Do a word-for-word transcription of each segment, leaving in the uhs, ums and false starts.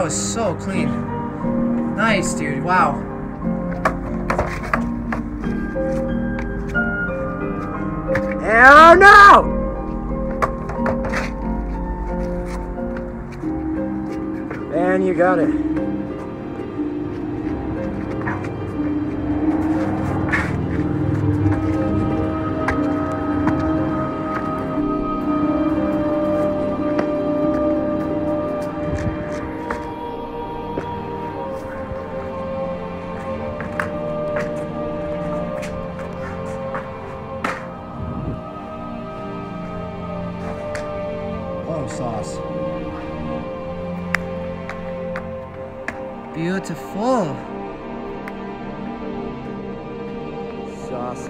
That was so clean. Nice, dude. Wow. Oh no! And you got it. Oh, sauce. Beautiful. Sauce.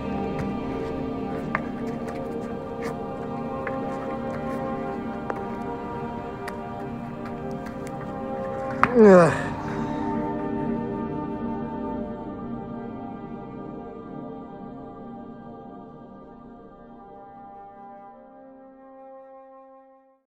Ugh.